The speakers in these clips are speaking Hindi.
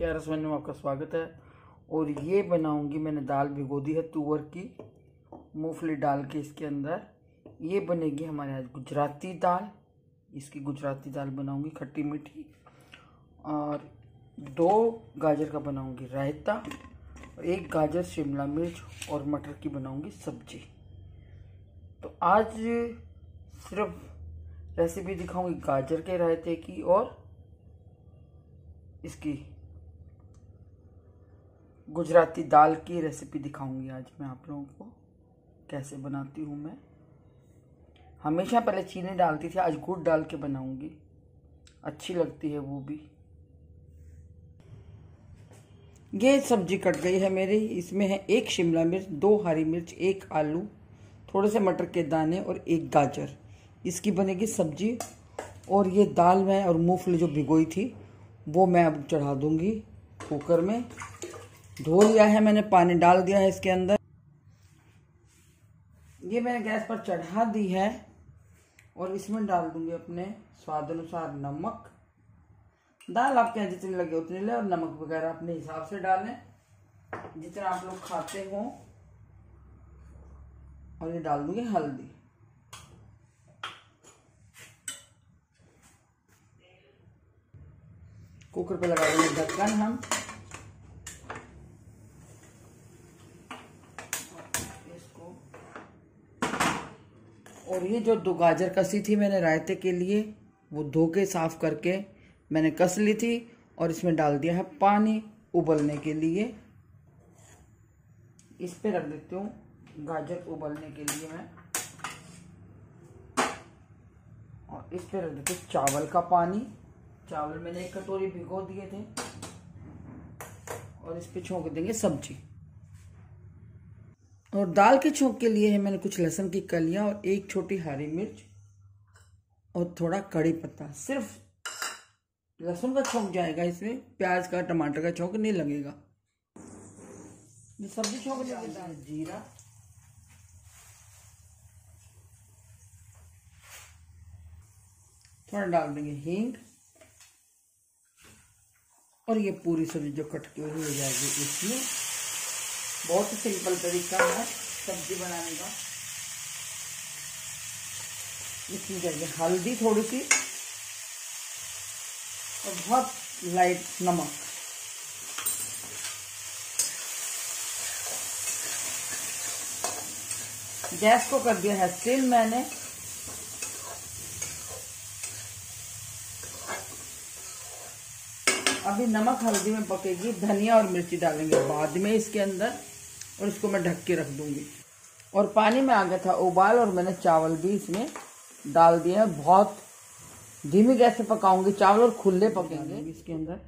के रसोई में आपका स्वागत है। और ये बनाऊंगी, मैंने दाल भिगो दी है तुअर की, मूंगफली डाल के इसके अंदर। ये बनेगी हमारे आज गुजराती दाल। इसकी गुजराती दाल बनाऊंगी खट्टी मीठी। और 2 गाजर का बनाऊंगी रायता, और 1 गाजर शिमला मिर्च और मटर की बनाऊंगी सब्जी। तो आज सिर्फ रेसिपी दिखाऊंगी गाजर के रायते की, और इसकी गुजराती दाल की रेसिपी दिखाऊंगी आज मैं आप लोगों को कैसे बनाती हूँ। मैं हमेशा पहले चीनी डालती थी, आज गुड़ डाल के बनाऊंगी, अच्छी लगती है वो भी। ये सब्जी कट गई है मेरी। इसमें है 1 शिमला मिर्च, 2 हरी मिर्च, 1 आलू, थोड़े से मटर के दाने और 1 गाजर। इसकी बनेगी सब्जी। और ये दाल में और मूंगफली जो भिगोई थी वो मैं अब चढ़ा दूंगी कुकर में। धो लिया है मैंने, पानी डाल दिया है इसके अंदर। ये मैंने गैस पर चढ़ा दी है और इसमें डाल दूंगी अपने स्वाद अनुसार नमक। दाल आपके यहाँ जितनी लगे उतनी ले, और नमक वगैरह अपने हिसाब से डालें जितना आप लोग खाते हो। और ये डाल दूंगी हल्दी। कुकर पे लगा देंगे ढक्कन हम। इसको, और ये जो 2 गाजर कसी थी मैंने रायते के लिए, वो धो के साफ करके मैंने कस ली थी, और इसमें डाल दिया है पानी उबलने के लिए। इस पे रख देती हूँ गाजर उबलने के लिए मैं, और इस पे रख देती हूँ चावल का पानी। चावल मैंने 1 कटोरी भिगो दिए थे, और इस पे छोंक देंगे सब्जी। और दाल के छोंक के लिए है मैंने कुछ लहसुन की कलियां और 1 छोटी हरी मिर्च और थोड़ा कड़ी पत्ता। सिर्फ लहसुन का छोंक जाएगा इसमें, प्याज का टमाटर का छोंक नहीं लगेगा। ये सब्जी छोंक जाएगा। जीरा, थोड़ा डाल देंगे हींग, और ये पूरी सब्जी जो कटकी हुई हो जाएगी इसमें। बहुत ही सिंपल तरीका है सब्जी बनाने का। इसमें जाएगी हल्दी थोड़ी सी, और बहुत लाइट नमक। गैस को कर दिया है सिम मैंने। अभी नमक हल्दी में पकेगी, धनिया और मिर्ची डालेंगे बाद में इसके अंदर, और इसको मैं ढक के रख दूंगी। और पानी में आ गया था उबाल, और मैंने चावल भी इसमें डाल दिए हैं। बहुत धीमी गैस पे पकाऊंगी चावल, और खुले पकेंगे इसके अंदर।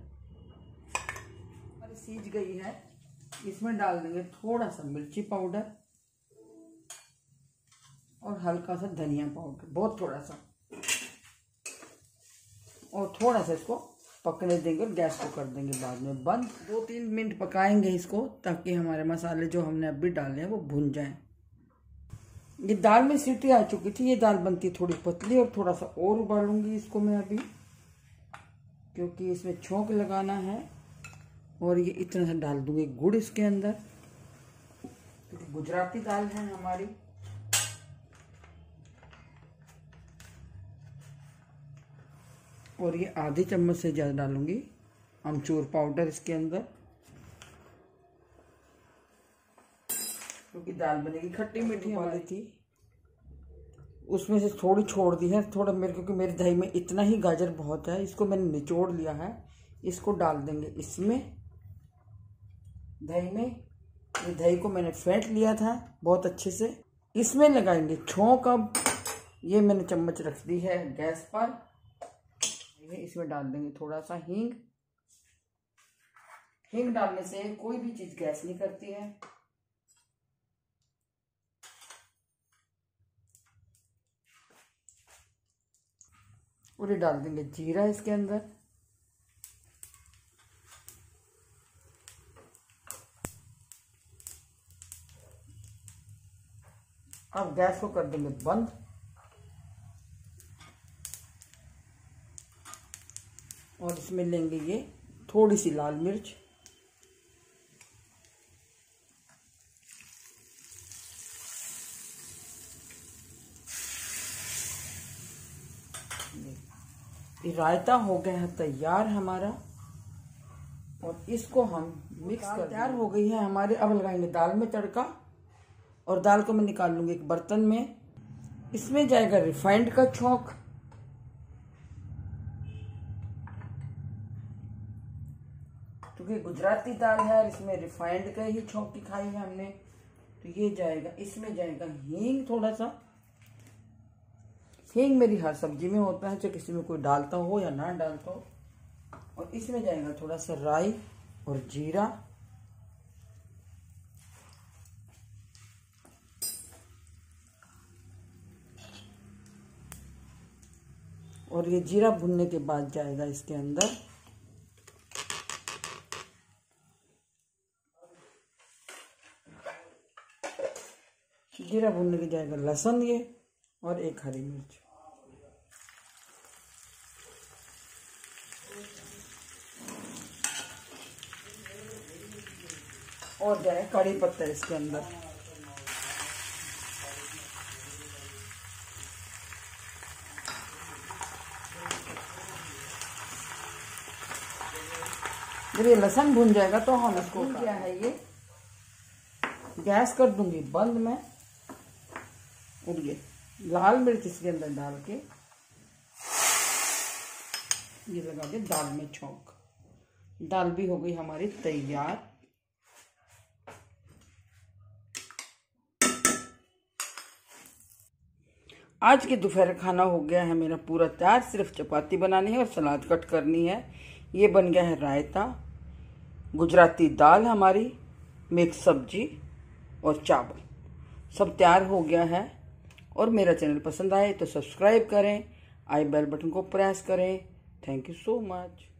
सीज गई है, इसमें डाल देंगे थोड़ा सा मिर्ची पाउडर और हल्का सा धनिया पाउडर, बहुत थोड़ा सा, और थोड़ा सा इसको पकने देंगे और गैस को कर देंगे बाद में बंद। 2-3 मिनट पकाएंगे इसको, ताकि हमारे मसाले जो हमने अभी डाले हैं वो भुन जाएं। ये दाल में सीटी आ चुकी थी। ये दाल बनती थोड़ी पतली, और थोड़ा सा और उबालूंगी इसको मैं अभी, क्योंकि इसमें छोंक लगाना है। और ये इतना सा डाल दूंगी गुड़ इसके अंदर, क्योंकि गुजराती दाल है हमारी। और ये आधी चम्मच से ज़्यादा डालूंगी अमचूर पाउडर इसके अंदर, क्योंकि दाल बनेगी खट्टी मीठी वाली थी। उसमें से थोड़ी छोड़ दी है, थोड़ा मेरे, क्योंकि मेरी दही में इतना ही गाजर बहुत है, इसको मैंने निचोड़ लिया है। इसको डाल देंगे इसमें दही में। ये दही को मैंने फेंट लिया था बहुत अच्छे से। इसमें लगाएंगे छोंक। अब ये मैंने चम्मच रख दी है गैस पर। इसमें डाल देंगे थोड़ा सा हींग। हींग डालने से कोई भी चीज गैस नहीं करती है। और ये डाल देंगे जीरा इसके अंदर। अब गैस को कर देंगे बंद। और इसमें लेंगे ये थोड़ी सी लाल मिर्च, ये रायता हो गया है तैयार हमारा, और इसको हम मिक्स कर, तैयार हो गई है हमारे। अब लगाएंगे दाल में तड़का, और दाल को मैं निकाल लूंगी एक बर्तन में। इसमें जाएगा रिफाइंड का छौंक, क्योंकि गुजराती दाल है, इसमें रिफाइंड का ही छौंक की खाई है हमने, तो ये जाएगा। इसमें जाएगा हींग, थोड़ा सा हींग मेरी हर सब्जी में होता है, चाहे किसी में कोई डालता हो या ना डालता हो। और इसमें जाएगा थोड़ा सा राई और जीरा, और ये जीरा भुनने के बाद जाएगा इसके अंदर जीरा भुनने के जाएगा लहसुन, ये और एक हरी मिर्च, और जाए कड़ी पत्ता इसके अंदर। जब ये लहसुन भुन जाएगा तो हम इसको, क्या है ये, गैस कर दूंगी बंद मैं, और ये लाल मिर्च इसके अंदर डाल के ये लगा के दाल में छौंक। दाल भी हो गई हमारी तैयार। आज के दोपहर खाना हो गया है मेरा पूरा तैयार, सिर्फ चपाती बनानी है और सलाद कट करनी है। ये बन गया है रायता, गुजराती दाल हमारी, मिक्स सब्जी और चावल, सब तैयार हो गया है। और मेरा चैनल पसंद आए तो सब्सक्राइब करें, आई बेल बटन को प्रेस करें। Thank you so much.